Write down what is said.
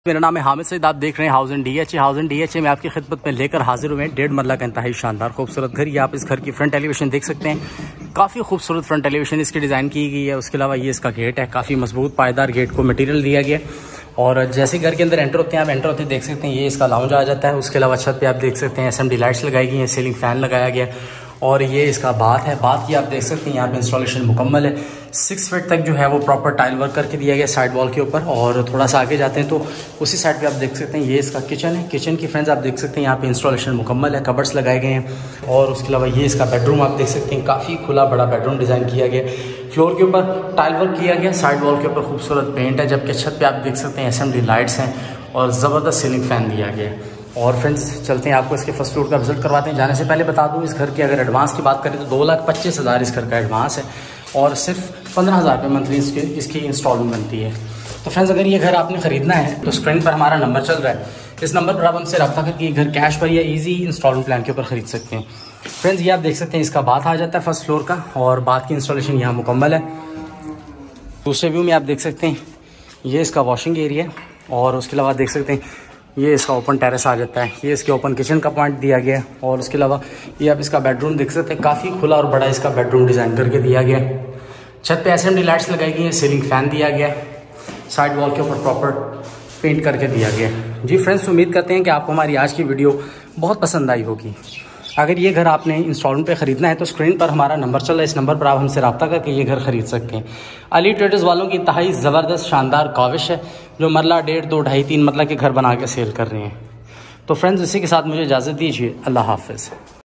मेरा नाम है हामिद सईद, आप देख रहे हैं house and DHA. House and DHA में आपकी खिदमत में लेकर हाजिर हुए हैं 1.5 मरला का इंतहाई शानदार खूबसूरत घर। ये आप इस घर की फ्रंट एलिवेशन देख सकते हैं, काफ़ी खूबसूरत फ्रंट एलिवेशन इसकी डिज़ाइन की गई है। उसके अलावा ये इसका गेट है, काफ़ी मजबूत पायदार गेट को मटेरियल दिया गया। और जैसे घर के अंदर एंटर होते हैं, आप एंटर होते देख सकते हैं, ये इसका लाउंज आ जाता है। उसके अलावा छत पे आप देख सकते हैं SMD लाइट्स लगाई गई हैं, सीलिंग फैन लगाया गया और ये इसका बाथ है। बाथ की आप देख सकते हैं यहाँ पे इंस्टॉलेशन मुकम्मल है। 6 फीट तक जो है वो प्रॉपर टाइल वर्क करके दिया गया साइड वॉल के ऊपर। और थोड़ा सा आगे जाते हैं तो उसी साइड पे आप देख सकते हैं ये इसका किचन है। किचन की फ्रेंड्स आप देख सकते हैं यहाँ पे इंस्टॉलेशन मुकम्मल है, कबर्ड्स लगाए गए हैं। और उसके अलावा ये इसका बेडरूम आप देख सकते हैं, काफ़ी खुला बड़ा बेडरूम डिज़ाइन किया गया। फ्लोर के ऊपर टाइल वर्क किया गया, साइड वॉल के ऊपर खूबसूरत पेंट है, जबकि छत पर आप देख सकते हैं SMD लाइट्स हैं और ज़बरदस्त सीलिंग फ़ैन दिया गया है। और फ्रेंड्स चलते हैं, आपको इसके फर्स्ट फ्लोर का विजिट करवाते हैं। जाने से पहले बता दूं, इस घर के अगर एडवांस की बात करें तो 2,25,000 इस घर का एडवांस है और सिर्फ 15,000 रुपये मंथली इसकी इंस्टॉलमेंट बनती है। तो फ्रेंड्स अगर ये घर आपने ख़रीदना है तो स्क्रीन पर हमारा नंबर चल रहा है, इस नंबर पर आप हमसे रब्ता करके ये घर कैश पर या ईजी इंस्टॉलमेंट प्लान के ऊपर ख़रीद सकते हैं। फ्रेंड्स ये आप देख सकते हैं इसका बाथ आ जाता है फर्स्ट फ्लोर का और बाथ की इंस्टॉलेशन यहाँ मुकम्मल है। दूसरे व्यू में आप देख सकते हैं ये इसका वॉशिंग एरिया है और उसके अलावा देख सकते हैं ये इसका ओपन टेरेस आ जाता है। ये इसके ओपन किचन का पॉइंट दिया गया है। और उसके अलावा ये आप इसका बेडरूम देख सकते हैं, काफ़ी खुला और बड़ा इसका बेडरूम डिज़ाइन करके दिया गया है। छत पे SMD लाइट्स लगाई गई हैं, सीलिंग फैन दिया गया है, साइड वॉल के ऊपर प्रॉपर पेंट करके दिया गया है। जी फ्रेंड्स, उम्मीद करते हैं कि आपको हमारी आज की वीडियो बहुत पसंद आई होगी। अगर ये घर आपने इंस्टॉलमेंट पे ख़रीदना है तो स्क्रीन पर हमारा नंबर चल रहा है, इस नंबर पर आप हमसे रब्ता करके ये घर ख़रीद सकते हैं। अली ट्रेडर्स वालों की इंतहाई ज़बरदस्त शानदार काविश है जो मरला 1.5, 2, 2.5, 3 मरला के घर बना के सेल कर रहे हैं। तो फ्रेंड्स इसी के साथ मुझे इजाज़त दीजिए। अल्लाह हाफ़िज़।